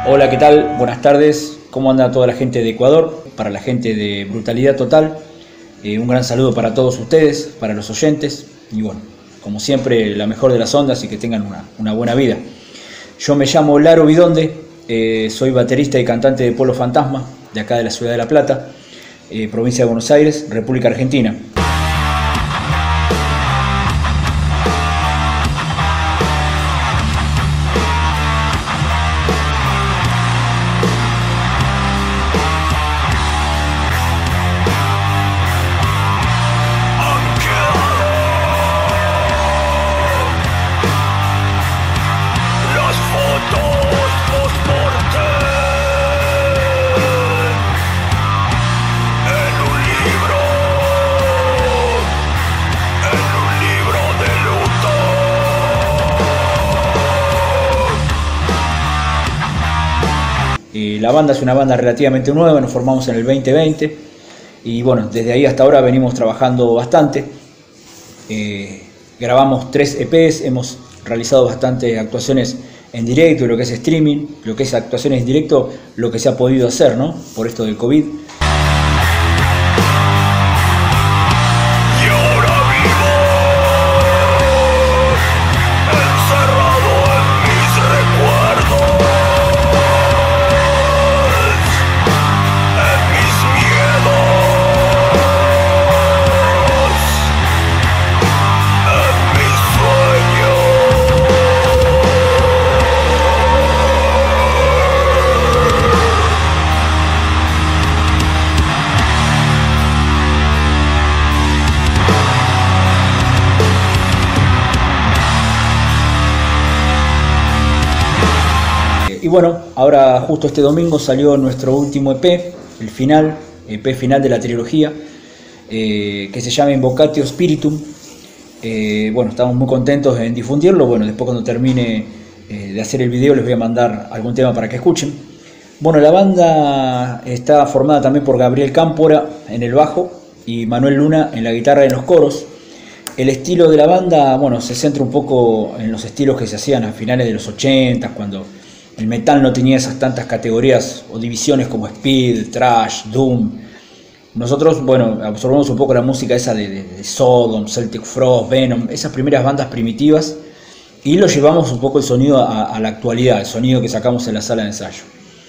Hola, ¿qué tal? Buenas tardes. ¿Cómo anda toda la gente de Ecuador? Para la gente de Brutalidad Total, un gran saludo para todos ustedes, para los oyentes. Y bueno, como siempre, la mejor de las ondas y que tengan una buena vida. Yo me llamo Laro Vidonde, soy baterista y cantante de Polo Fantasma, de acá de la ciudad de La Plata, provincia de Buenos Aires, República Argentina. La banda es una banda relativamente nueva, nos formamos en el 2020 y bueno, desde ahí hasta ahora venimos trabajando bastante. Grabamos 3 EPs, hemos realizado bastantes actuaciones en directo, lo que es streaming, lo que es actuaciones en directo, lo que se ha podido hacer, ¿no? Por esto del COVID. Y bueno, ahora justo este domingo salió nuestro último EP, el final, EP final de la trilogía, que se llama Invocatio Spiritum. Bueno, estamos muy contentos en difundirlo. Bueno, después cuando termine de hacer el video les voy a mandar algún tema para que escuchen. Bueno, la banda está formada también por Gabriel Cámpora en el bajo y Manuel Luna en la guitarra y en los coros. El estilo de la banda, bueno, se centra un poco en los estilos que se hacían a finales de los 80, cuando el metal no tenía esas tantas categorías o divisiones como speed, thrash, doom. Nosotros, bueno, absorbamos un poco la música esa de Sodom, Celtic Frost, Venom, esas primeras bandas primitivas, y lo llevamos un poco el sonido a la actualidad, el sonido que sacamos en la sala de ensayo.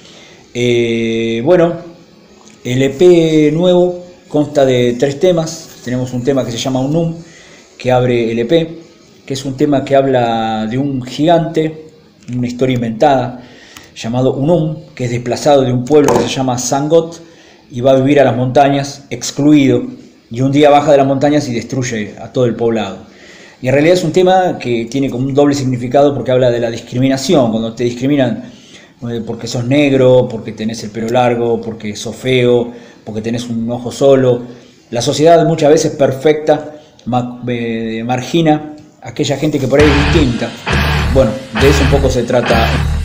Bueno, el EP nuevo consta de 3 temas. Tenemos un tema que se llama Unum, que abre el EP, que es un tema que habla de un gigante, una historia inventada, llamado Unum, que es desplazado de un pueblo que se llama Sangot y va a vivir a las montañas, excluido, y un día baja de las montañas y destruye a todo el poblado. Y en realidad es un tema que tiene como un doble significado, porque habla de la discriminación, cuando te discriminan porque sos negro, porque tenés el pelo largo, porque sos feo, porque tenés un ojo solo. La sociedad muchas veces perfecta margina a aquella gente que por ahí es distinta. Bueno, de eso un poco se trata.